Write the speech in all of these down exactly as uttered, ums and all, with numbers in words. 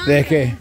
¿De qué?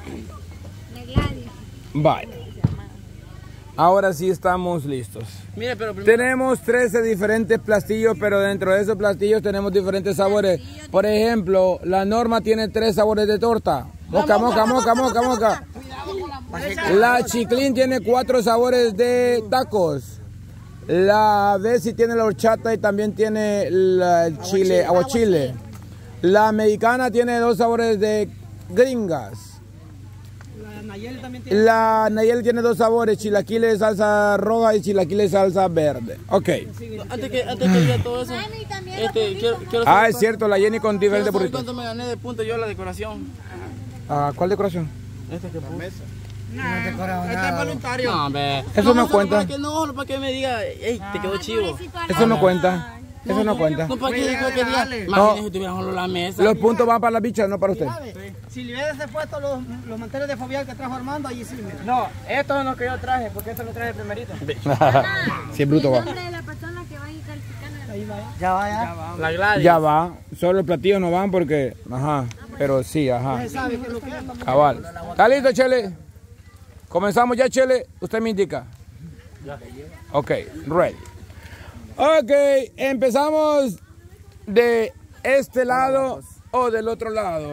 Vaya. Ahora sí estamos listos. Mire, pero primero... Tenemos trece diferentes platillos, pero dentro de esos platillos tenemos diferentes sabores. Por ejemplo, la Norma tiene tres sabores de torta. Moca, moca, moca, moca, moca. La Chiclín tiene cuatro sabores de tacos. La Bessie tiene la horchata y también tiene la, el chile, aguachile. La Mexicana tiene dos sabores de gringas. La Nayeli también tiene. La Nayeli tiene dos sabores, chilaquiles de salsa roja y chilaquiles de salsa verde. Ok. Antes que, antes que diga todo eso, este, quiero, quiero Ah, es cierto, la Jenny con diferentes saber burritos. cuánto me gané de punto yo la decoración. Ah, ¿cuál decoración? Este que puse. No, no te cobra Este nada. es voluntario. No, hombre. Eso no cuenta. Para que no, para que me diga, ey, te quedó chivo. Eso no cuenta. Eso no cuenta. No, para que, para que diga. No. Imagínese si tuviéramos la mesa. Los puntos van para la bicha, no para usted. Si le hubiese puesto los, los manteles de Fabián que trajo Armando, allí sí, mira. No, esto es lo que yo traje, porque esto lo traje primerito. Si es bruto va. El nombre de la persona que va a ir calificando. Ahí va, ya va, ya. La Gladys. Ya va. Solo los platillos no van porque, ajá. Pero sí, ajá. Se sabe que es lo que es. Cabal. ¿Está listo, Chele? Comenzamos ya, Chele. Usted me indica. Ok, ready. Ok, empezamos de este lado o del otro lado.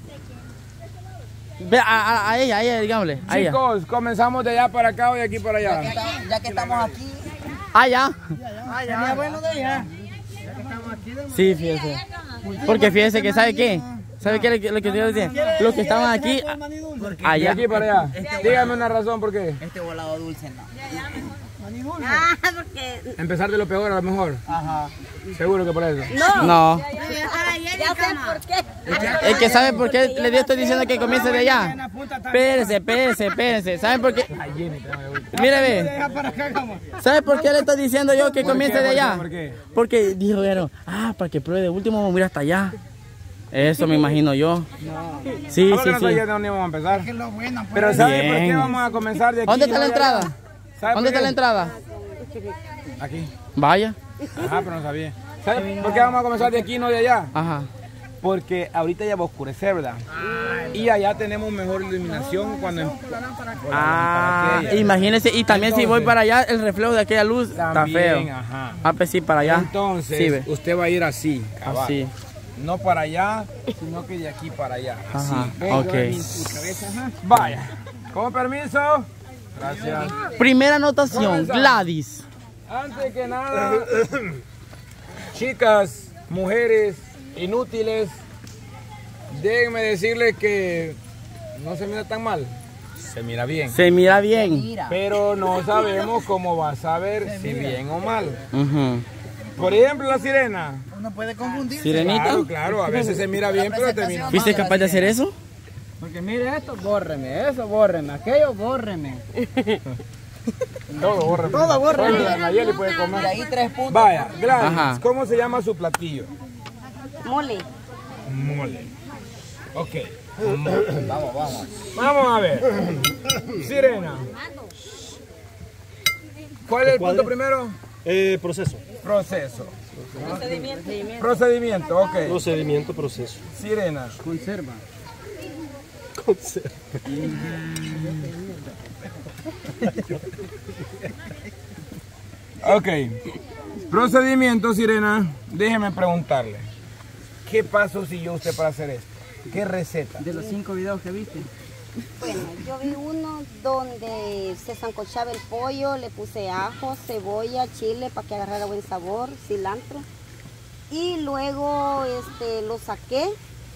Ve a, a, a ella, a ella, digámosle. A ella. Chicos, comenzamos de allá para acá o de aquí para allá. Ya que estamos aquí. Ah, ya. Ah, ya. Sería bueno de allá. Sí, fíjese. Porque fíjese que, ¿sabe qué? ¿Sabe qué es lo que yo decía? Los que estaban aquí, De allá. aquí para allá. Dígame una razón por qué. Este volado dulce, no. Ah, porque... Empezar de lo peor a lo mejor. Ajá. Seguro que por eso. No. Ya sé por qué. Es que ¿sabe por qué le estoy diciendo que comience de allá? Espérese, espérese, espérese. ¿Saben por qué? Mire, ve. ¿Sabe por qué le estoy diciendo yo que comience de allá? ¿Por qué? Porque dijo, ah, para que pruebe de último vamos a ir hasta allá. Eso me imagino yo. Sí, Ahora sí, no sé sí. ya de dónde vamos a empezar. Pero ¿sabe por qué Bien. vamos a comenzar de aquí? ¿Dónde está no la de allá? entrada? ¿Sabe ¿Dónde por está qué? la entrada? Aquí. Vaya. Ajá, pero no sabía. ¿Sabe por qué vamos a comenzar de aquí y no de allá? Ajá. Porque ahorita ya va a oscurecer, ¿verdad? Y allá tenemos mejor iluminación cuando... em- por la Ah, lámpara aquella. imagínese. Y también si voy Entonces- para allá, el reflejo de aquella luz está También, feo. ajá. Ah, pues sí, para allá. Entonces, Sí, ve. usted va a ir así, cabal. Así. No para allá, sino que de aquí para allá. Así. Ajá, Ve, ok. yo en mi- mi cabeza, ajá. Vaya. Con permiso. Gracias. Primera anotación, Comenzamos. Gladys. Antes que nada, chicas, mujeres, inútiles, déjenme decirles que no se mira tan mal. Se mira bien. Se mira bien. Pero no sabemos cómo va a saber si bien o mal. Ujú. Por ejemplo, la sirena. Uno puede confundirse. Sirenita. Claro, claro, a veces se mira bien, pero termina. ¿Fuiste capaz de hacer eso? Porque mire esto, bórreme, eso, bórreme, aquello, bórreme. Todo borra. Todo borra. Oye, la Nayeli puede comer. Ahí tres puntos. Vaya, Gladys, Ajá. ¿cómo se llama su platillo? Mole. Mole. Ok. Vamos, vamos. Vamos a ver. Sirena. ¿Cuál es el punto primero? Eh, proceso. Proceso. Procedimiento, ok. Procedimiento, proceso. Sirena. Conserva. Conserva. Ok. Procedimiento, Sirena. Déjeme preguntarle. ¿Qué paso siguió usted para hacer esto? ¿Qué receta? De los cinco videos que viste. Bueno, yo vi uno donde se sancochaba el pollo, le puse ajo, cebolla, chile para que agarrara buen sabor, cilantro. Y luego este, lo saqué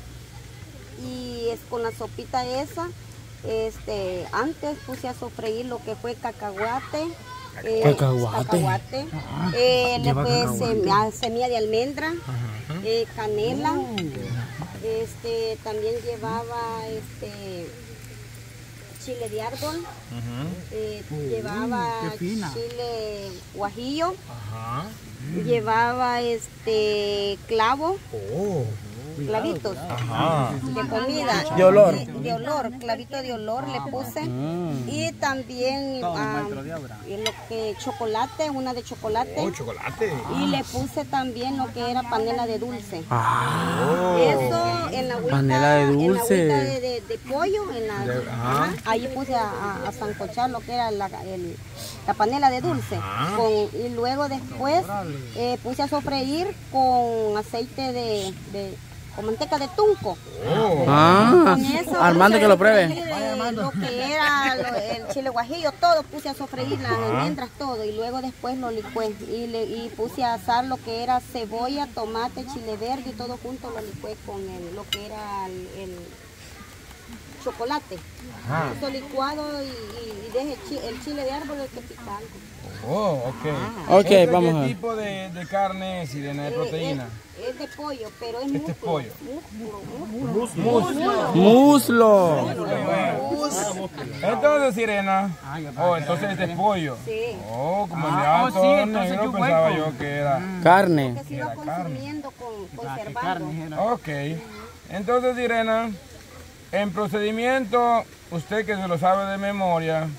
y es con la sopita esa. Este, antes puse a sofreír lo que fue cacahuate. eh, Cacahuate. cacahuate, eh, le puse sem- semilla de almendra, eh, canela. Este, también llevaba este chile de árbol, eh, llevaba chile guajillo, llevaba este clavo, clavitos Ajá. de comida. De olor. Y- De olor, clavito de olor le puse. Mm. Y también ah, y lo que chocolate, una de chocolate. Oh, chocolate. Y le puse también lo que era panela de dulce. Ah, Eso en la agüita, Panela de en la dulce. agüita de, de- de pollo, en la, De- ajá, ajá. ahí puse a, a, a sancochar lo que era la, el- la panela de dulce. Con, y luego después eh, puse a sofreír con aceite de, de con manteca de tunco. Oh. ah. Con eso Armando puse que a lo pruebe. sofreír, eh, lo que era lo- el chile guajillo, todo puse a sofreír las almendras, todo, y luego después lo licué y, le, y puse a asar lo que era cebolla, tomate, chile verde y todo junto lo licué con el, lo que era el, el chocolate. Ajá. Eso licuado y, y, y deje el, chi- el chile de árbol el que pica algo. Oh, ok. Ok, ¿Este vamos ¿Qué a ver. tipo de, de carne es, Sirena, de Eh, proteína? Es, es de pollo, pero es Este músculo. es pollo. Músculo, músculo. Muslo. Entonces, Sirena. Oh, entonces este es pollo. Sí. Oh, como el de ah, todo negro, pensaba yo que era. Carne. Que sigo consumiendo con conservando. Ok. Entonces, Sirena, en procedimiento, usted que se lo sabe de memoria,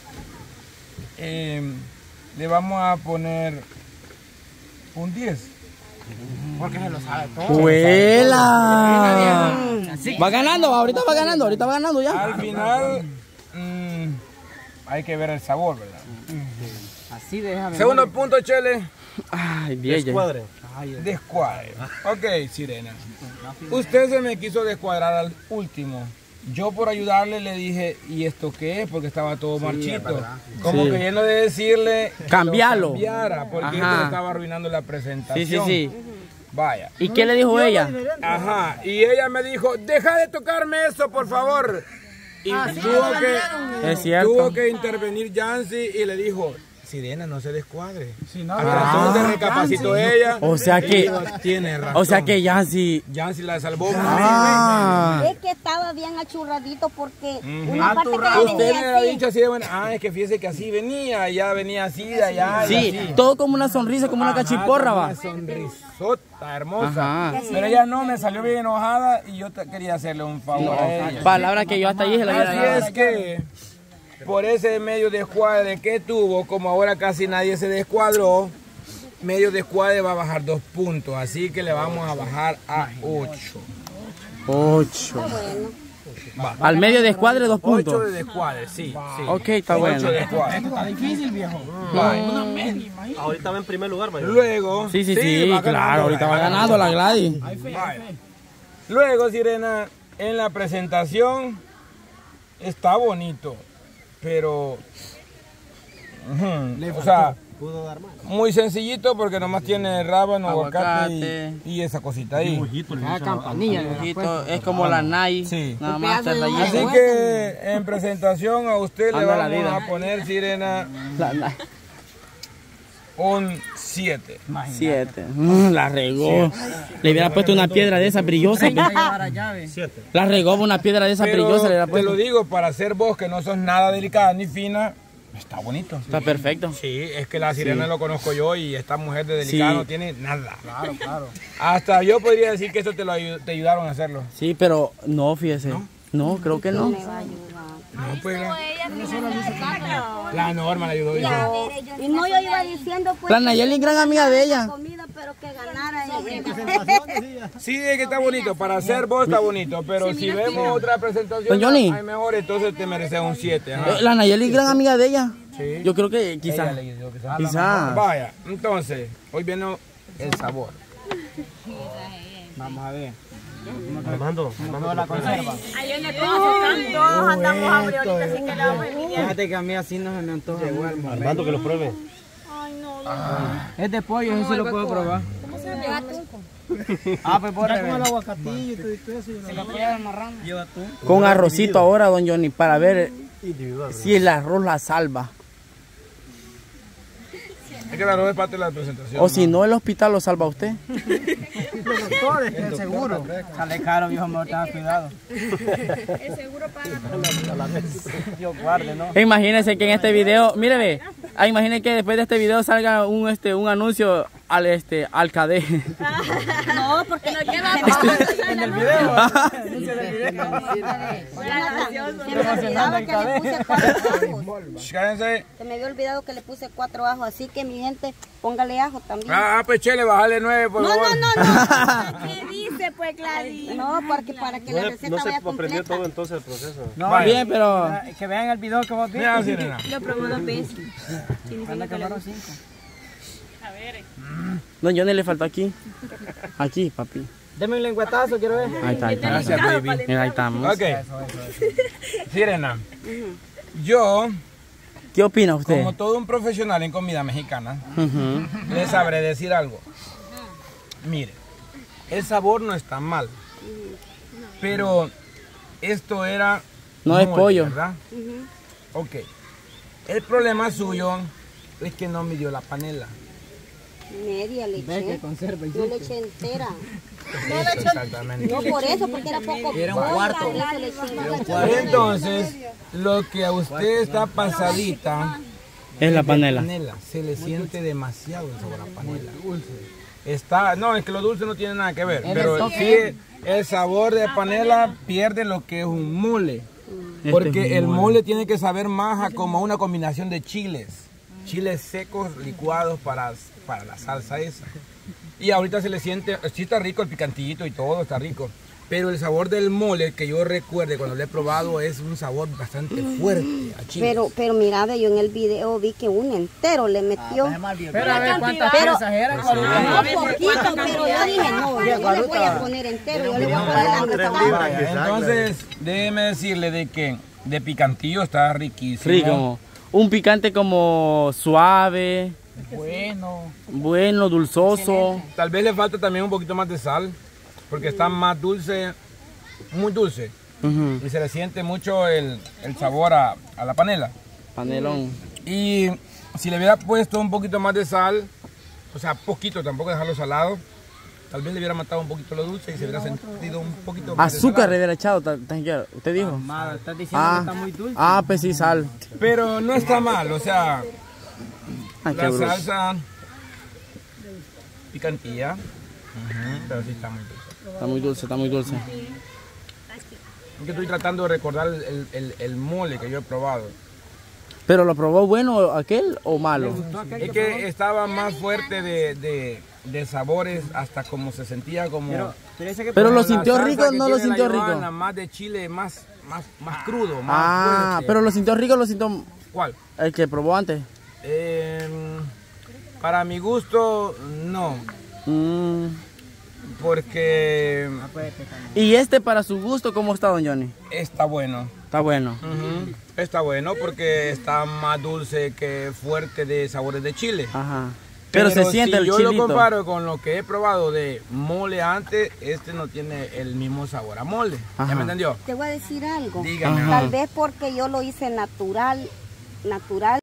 eh, le vamos a poner un diez. Porque se lo sabe todo. ¡Huela! Va ganando, ahorita va ganando, ahorita va ganando ya. Al final, mm, hay que ver el sabor, ¿verdad? Así déjame. Segundo punto, Chele. Ay, diez. Descuadre. Descuadre. Ok, Sirena. Usted se me quiso descuadrar al último. Yo por ayudarle le dije, ¿y esto qué es? Porque estaba todo marchito. Como Sí. que lleno de decirle que Cambialo. lo cambiara, porque Ajá. esto le estaba arruinando la presentación. Sí, sí, sí. Vaya. ¿Y qué le dijo ella? Ajá. Y ella me dijo, deja de tocarme eso, por favor. Y tuvo que, Es cierto. tuvo que intervenir Yancy y le dijo, Sirena, no se descuadre. Si no, Hasta entonces recapacitó ella. O sea y que- dijo, tiene razón. O sea que ya sí. Yancy la salvó. Ah. Es que estaba bien achurradito porque una parte que Usted venía me había así. dicho así de buena. Ah, es que fíjese que así venía, ya venía así de allá. y Sí, así. todo como una sonrisa, como una Ajá, cachiporra, con va. Una sonrisota hermosa. Ajá. Pero ella no, me salió bien enojada y yo te- quería hacerle un favor a ella. Palabra que yo hasta allí se la hubiera Así dado. es que por ese medio descuadre que tuvo, como ahora casi nadie se descuadró, medio descuadre va a bajar dos puntos. Así que le vamos a bajar a ocho. Ocho. Bueno, Al medio de escuadre, dos Ocho puntos. de descuadre, sí. sí. Ok, está Ocho bueno. de descuadre. está difícil, viejo. Ahorita va en primer lugar, mayor. Luego. Sí, sí, sí, va ganando, claro, ahorita va ganando la Gladys. Vaya. Luego, Sirena, en la presentación está bonito, pero ujú, o sea, Pudo dar más. muy sencillito porque nomás tiene rábano, aguacate, Aguacate. y, y esa cosita ahí. Ah, campanilla. Dibujito, es como la Nai. Sí. Nada más está Así rayado. que en presentación a usted le Anda la vamos vida. a poner, Sirena, La Nai. un siete. Siete. Mm, la regó. Le hubiera puesto una piedra de esa brillosa. Siete. La regó una piedra de esa Pero brillosa. Le hubiera te puesto. lo digo, para ser vos que no sos nada delicada ni fina, está bonito. Está perfecto. Sí, es que la Sirena lo conozco yo y esta mujer de delicada Sí. no tiene nada. Claro, claro. Hasta yo podría decir que eso te lo ayu- te ayudaron a hacerlo. Sí, pero no, fíjese. No, creo que no. me va a ayudar. No, pues, la, la Norma le ayudó. dice. Y no, yo iba diciendo pues La Nayeli, gran amiga de ella. comida, pero que ganara ella. Sí, es que está bonito. Para ser vos está bonito. Pero si vemos otra presentación, Don Johnny. hay mejor, entonces te mereces un siete. Eh, La Nayeli, gran amiga de ella. Sí. Yo creo que Ella quizás. le ayudó, quizás. Quizás. Vaya, entonces, hoy viene el sabor. Vamos a ver. Armando, Armando, La conserva. Todos andamos hambre ahorita, así que la vamos a envidiar. Fíjate que a mí así no se me antoja. Armando que lo pruebe. Es de pollo, eso sí lo puedo probar. Ah, pues por el aguacatillo y todo eso. Se lo puede amarrar. Lleva tú. Con arrocito ahora, don Johnny, para ver Individual. si el arroz la salva. Es que la no es parte de la presentación. O si no, el hospital lo salva a usted. Los doctores, el seguro. Sale caro, viejo, mejor tenga cuidado. El seguro paga. Dios guarde, ¿no? Imagínense que en este video, mire ve, ah, imagínense que después de este video salga un este un anuncio al este al cadé. No, porque No queda En el video. se me olvidaba que le puse cuatro ajos. Shh, cállense. Se me había olvidado que le puse cuatro ajos, así que mi gente, póngale ajo también. Ah, pues chele, bájale nueve, por No, favor. no, no, no. ¿Qué dice, pues, Clary? No, porque para que la No, receta no se vaya aprendió completa. todo entonces el proceso. No, Vaya. Bien, pero que vean el video que vos viste. Mira, Sirena. Lo probó dos veces. Anda camarón cinco. don Johnny le faltó aquí. Aquí, papi. Deme un lengüetazo, quiero ver. Ahí está, ahí está. Gracias, baby. Mira, ahí estamos. Ok. Sirena, yo, ¿Qué opina usted? como todo un profesional en comida mexicana, Ujú. le sabré decir algo. Mire, el sabor no está mal, pero esto era No es mole, pollo. ¿verdad? Ok. El problema suyo es que no midió la panela. Media le eché. Yo le eché entera. Exactamente. No por eso, porque era poco. Era un cuarto. Por eso le eché. Entonces, lo que a usted está pasadita Es la de panela. Se le siente demasiado el sabor a panela. Está, no, es que lo dulce no tiene nada que ver, pero sí el sabor de panela pierde lo que es un mole. Porque el mole tiene que saber más a como una combinación de chiles. Chiles secos licuados para, para la salsa esa. Y ahorita se le siente, sí está rico el picantillito y todo, está rico. Pero el sabor del mole, que yo recuerde cuando lo he probado, es un sabor bastante fuerte a chiles. Pero, pero mira, ve, yo en el video vi que un entero le metió. Pero a ver cuántas Pero- piezas eran. No poquito, pero yo dije, no, yo no le voy a poner entero, yo le voy a poner la mitad. Vaya, entonces, déjeme decirle de que de picantillo está riquísimo. Rico. Un picante como suave, Bueno. bueno, dulzoso. Tal vez le falta también un poquito más de sal, porque está más dulce, muy dulce. Ujú. Y se le siente mucho el, el sabor a, a la panela. Panelón. Y si le hubiera puesto un poquito más de sal, o sea, poquito, tampoco dejarlo salado, tal vez le hubiera matado un poquito lo dulce y se hubiera sentido un poquito más de Azúcar salado. le hubiera echado, ta- ta- usted dijo. Amada, estás diciendo que está muy Ah, dulce. ah, pues sí, sal. Pero no está mal, o sea, Ay, qué la bruto. salsa picantilla, ujú, pero sí está muy dulce. Está muy dulce, está muy dulce. Es que estoy tratando de recordar el, el- el mole que yo he probado. ¿Pero lo probó bueno aquel o malo? Es que estaba más fuerte de, de- de sabores, hasta como se sentía como... Pero ese que Pero lo la sintió salsa rico o que no lo tiene la sintió rico. Johanna, más de chile, más, más, más crudo, más Ah, fuerte. pero lo sintió rico o lo sintió ¿Cuál? el que probó antes. Em, para mi gusto, no. Mm. Porque ¿Y este para su gusto cómo está, don Johnny? está bueno. Está bueno. Ujú. Está bueno porque está más dulce que fuerte de sabores de chile. Ajá. Pero, se siente si el yo chilito. lo comparo con lo que he probado de mole antes, este no tiene el mismo sabor a mole. Ajá. ¿Ya me entendió? Te voy a decir algo. Dígame. Ajá. Tal vez porque yo lo hice natural, natural.